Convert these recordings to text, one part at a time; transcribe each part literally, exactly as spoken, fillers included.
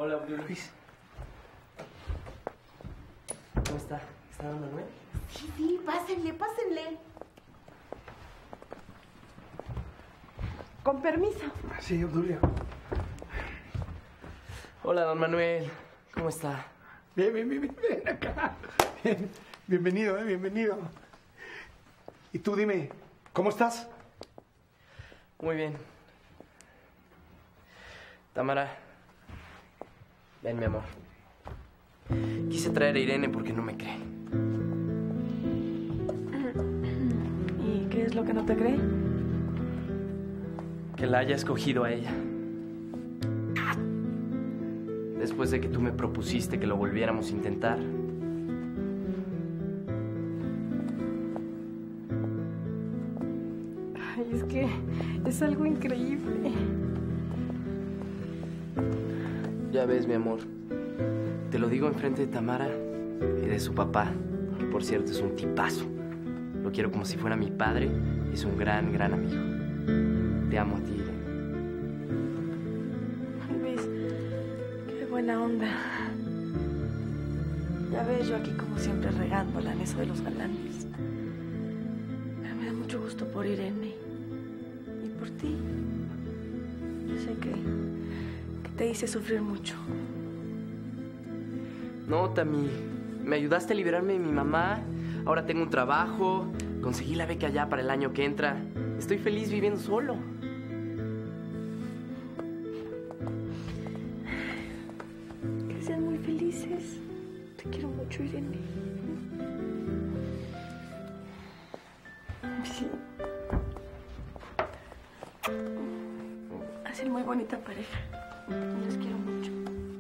Hola, Luis. ¿Cómo está? ¿Está don Manuel? Sí, sí, pásenle, pásenle. Con permiso. Sí, Obdulio. Hola, don Manuel. ¿Cómo está? Bien, bien, bien, bien, acá. Bien. Bienvenido, eh, bienvenido. Y tú dime, ¿cómo estás? Muy bien. Tamara, ven, mi amor. Quise traer a Irene porque no me cree. ¿Y qué es lo que no te cree? Que la haya escogido a ella. Después de que tú me propusiste que lo volviéramos a intentar. Ay, es que es algo increíble. Ya ves, mi amor. Te lo digo enfrente de Tamara y de su papá, que por cierto es un tipazo. Lo quiero como si fuera mi padre y es un gran, gran amigo. Te amo a ti, Irene. Luis, qué buena onda. Ya ves, yo aquí como siempre regándola en eso de los galanes. Pero me da mucho gusto por Irene y por ti. Yo sé que, que te hice sufrir mucho. No, Tami. Me ayudaste a liberarme de mi mamá. Ahora tengo un trabajo. Conseguí la beca ya para el año que entra. Estoy feliz viviendo solo. Que sean muy felices. Te quiero mucho, Irene. Sí. Hacen muy bonita pareja. Los quiero mucho.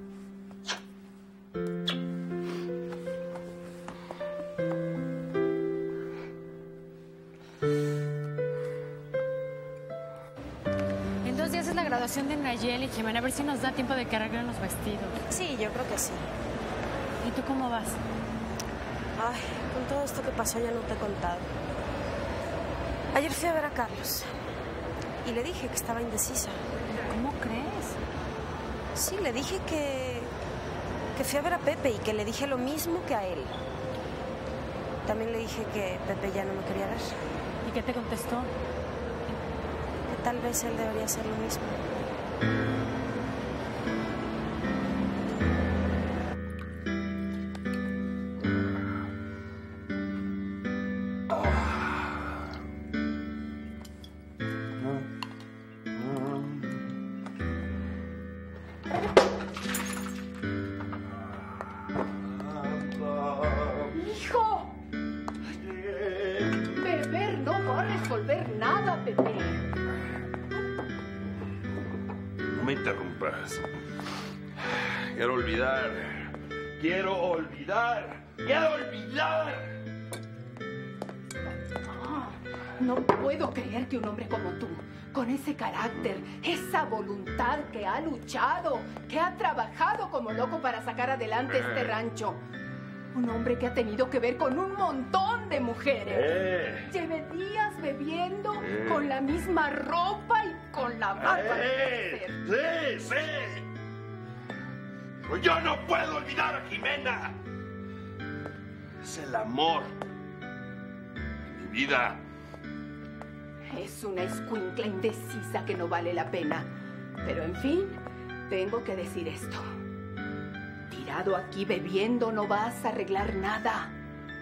En dos días es la graduación de Nayel y Jimena. A ver si nos da tiempo de que arreglen los vestidos. Sí, yo creo que sí. ¿Y tú cómo vas? Ay, con todo esto que pasó ya no te he contado. Ayer fui a ver a Carlos y le dije que estaba indecisa. ¿Cómo crees? Sí, le dije que, que fui a ver a Pepe y que le dije lo mismo que a él. También le dije que Pepe ya no me quería ver. ¿Y qué te contestó? Que tal vez él debería hacer lo mismo. ¡Hijo! Beber no va a resolver nada, Pepe. No me interrumpas. Quiero olvidar. Quiero olvidar. Quiero olvidar. No puedo creer que un hombre como tú, con ese carácter, esa voluntad que ha luchado, que ha trabajado como loco para sacar adelante este rancho, un hombre que ha tenido que ver con un montón de mujeres, Eh. lleve días bebiendo Eh. con la misma ropa y con la barba de ¡Eh! crecer. ¡Sí, sí! Pero yo no puedo olvidar a Jimena. Es el amor de mi vida. Es una escuincla indecisa que no vale la pena. Pero en fin, tengo que decir esto. Tirado aquí bebiendo no vas a arreglar nada.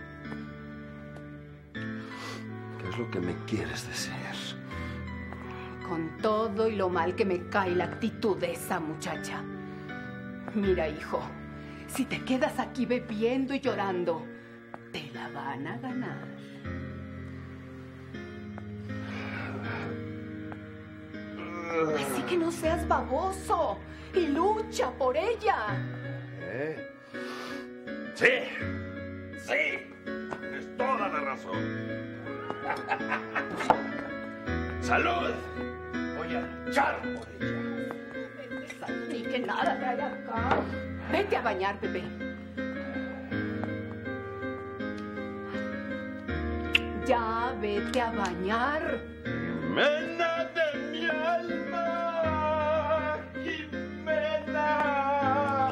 ¿Qué es lo que me quieres decir? Con todo y lo mal que me cae la actitud de esa muchacha. Mira, hijo, si te quedas aquí bebiendo y llorando, te la van a ganar. Así que no seas baboso y lucha por ella. ¿Eh? Sí, sí, tienes toda la razón. ¡Salud! Voy a luchar por ella. Ni que nada trae acá. Vete a bañar, Pepe. Ya vete a bañar. Jimena de mi alma, Jimena.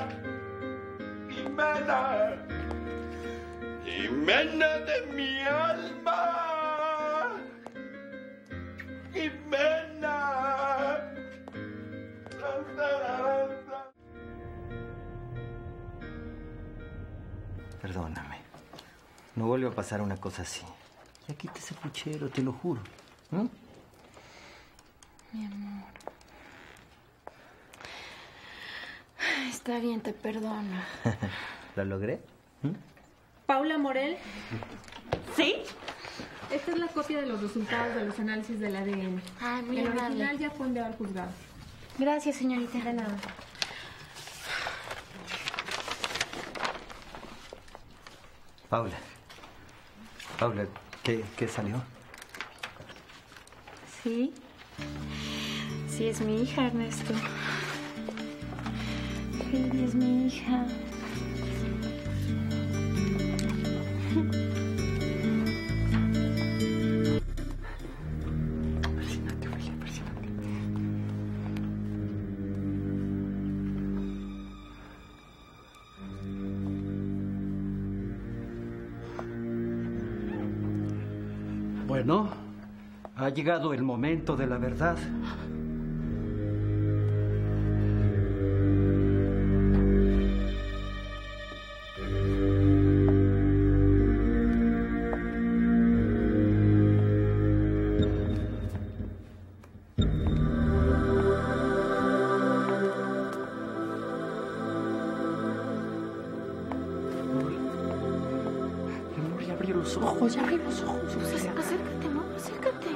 Jimena de mi alma. Jimena. Perdóname. No vuelve a pasar una cosa así. Ya quita ese puchero, te lo juro. ¿Mm? Mi amor. Está bien, te perdono. ¿Lo logré? ¿Mm? Paula Morel. ¿Sí? Esta es la copia de los resultados de los análisis del A D N. Ay, muy El amable. original ya fue enviado al juzgado. Gracias, señorita. De nada. Paula. Paula, ¿qué, qué salió? Sí. Sí, es mi hija, Ernesto. Sí, es mi hija. Persínate, Ofelia, persínate. Bueno, ha llegado el momento de la verdad. Mi amor, ya abrí los ojos, ya abrí los ojos. Pues acércate, ¿no? Acércate.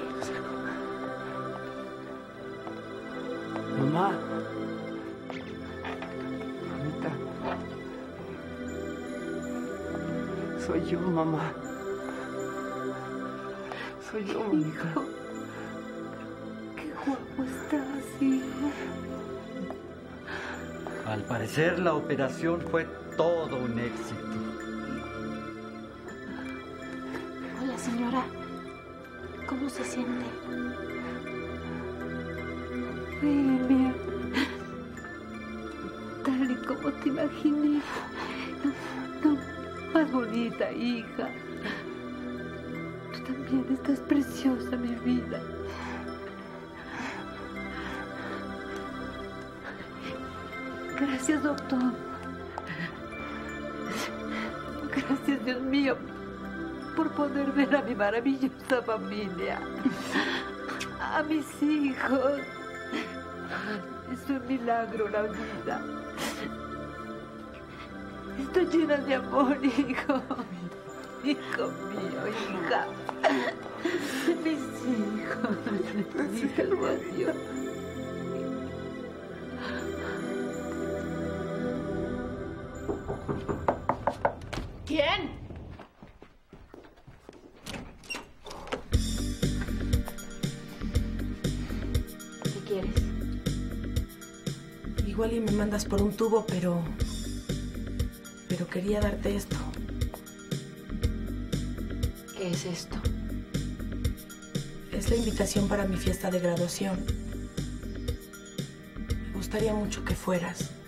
Mamá. Mamita. Soy yo, mamá. Soy yo, mamita. Qué guapo estás, hijo. Al parecer, la operación fue todo un éxito. Hola, señora. ¿Cómo se siente? Emilia, tal y como te imaginé. No, no, más bonita, hija. Tú también estás preciosa, mi vida. Gracias, doctor. Gracias, Dios mío, por poder ver a mi maravillosa familia, a mis hijos. Es un milagro la vida. Estoy llena de amor, hijo. Hijo mío, hija. Mis hijos. Mi salvación. ¿Quién? ¿Qué quieres? Igual y me mandas por un tubo, pero... Pero quería darte esto. ¿Qué es esto? Es la invitación para mi fiesta de graduación. Me gustaría mucho que fueras.